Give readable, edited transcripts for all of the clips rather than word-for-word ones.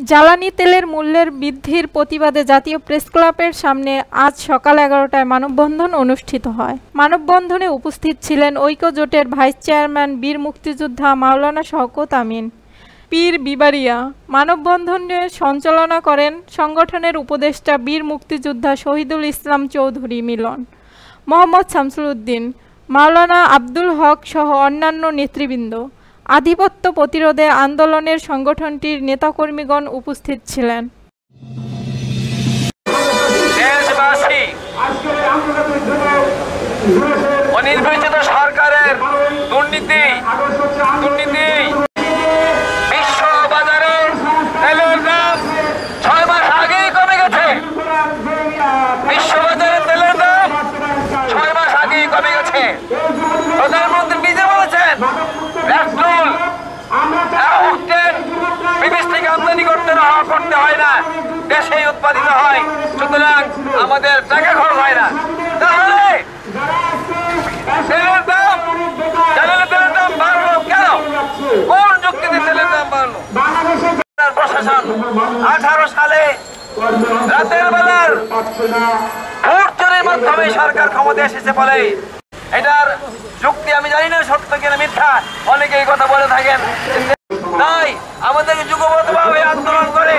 জ্বালানি তেলের মূল্যের বৃদ্ধির প্রতিবাদে জাতীয় প্রেসক্লাবের সামনে আজ সকাল 11টায় মানববন্ধন অনুষ্ঠিত হয়। মানববন্ধনে উপস্থিত ছিলেন ঐক্য জোটের ভাইস চেয়ারম্যান বীর মুক্তিযোদ্ধা মাওলানা শওকত আমিন পীর বিবারিয়া। মানববন্ধনে সঞ্চালনা করেন সংগঠনের উপদেষ্টা বীর মুক্তিযোদ্ধা শহীদুল ইসলাম চৌধুরী মিলন, মোহাম্মদ শামসুল উদ্দিন, মাওলানা আব্দুল হক সহ অন্যান্য নেতৃবৃন্দ। আধিপত্য প্রতিরোধে আন্দোলনের সংগঠনটির নেতাকর্মীগণ উপস্থিত ছিলেন। অনির্বাচিত সরকারের দুর্নীতি বিশ্ব বাজারে তেলের দাম 6 মাস আগেই কমে গেছে। বিশ্ববাজারে তেলের দাম 6 মাস আগেই কমে গেছে। প্রধানমন্ত্রী নিজে বলেছেন পেট্রোল বিদেশ থেকে আমদানি করতে হয় না, দেশেই উৎপাদিত হয়, সুতরাং আমাদের টাকা খরচ হয় না। তাহলে তেলের দাম বাড়লো কেন? কোন যুক্তিতে তেলের দাম বাড়লো? প্রশাসন 18 সালে রাতের বেলার ভোট চুরির মাধ্যমে সরকার ক্ষমতা এসেছে বলে, এটার যুক্তি আমি জানি না সত্য কিনা মিথ্যা, অনেকেই কথা বলে থাকেন। তাই আমাদেরকে যুগবদ্ধভাবে আন্দোলন করে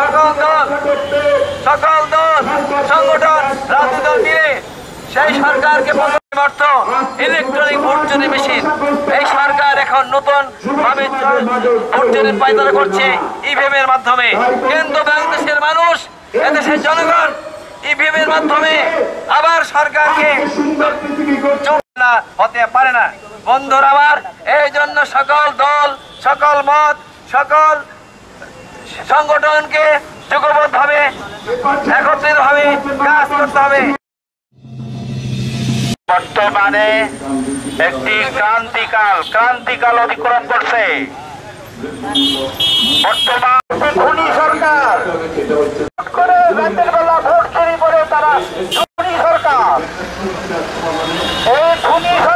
সকল দল সংগঠন রাজনৈতিক দল মিলে সেই সরকারকে ইলেকট্রনিক ভোট চুরি মেশিন, এই সরকার এখন নতুন ভাবে ভোট চুরি পায়তারা করছে ইভিএম এর মাধ্যমে। কিন্তু বাংলাদেশের মানুষ, এদেশের জনগণ ইভিএম এর মাধ্যমে আবার সরকারকে হতে পারে না। বন্ধুরা আমার, এই জন্য সকল দল, সকল মত, সকল সংগঠনকে যুগবদ্ধভাবে একত্রিতভাবে কাজ করতে হবে। বর্তমানে একটি ক্রান্তিকাল অতিক্রম করছে। বর্তমান খুনি সরকার করে রাতের বেলা ভোট চুরি করে, তারা খুনি সরকার। এই খুনি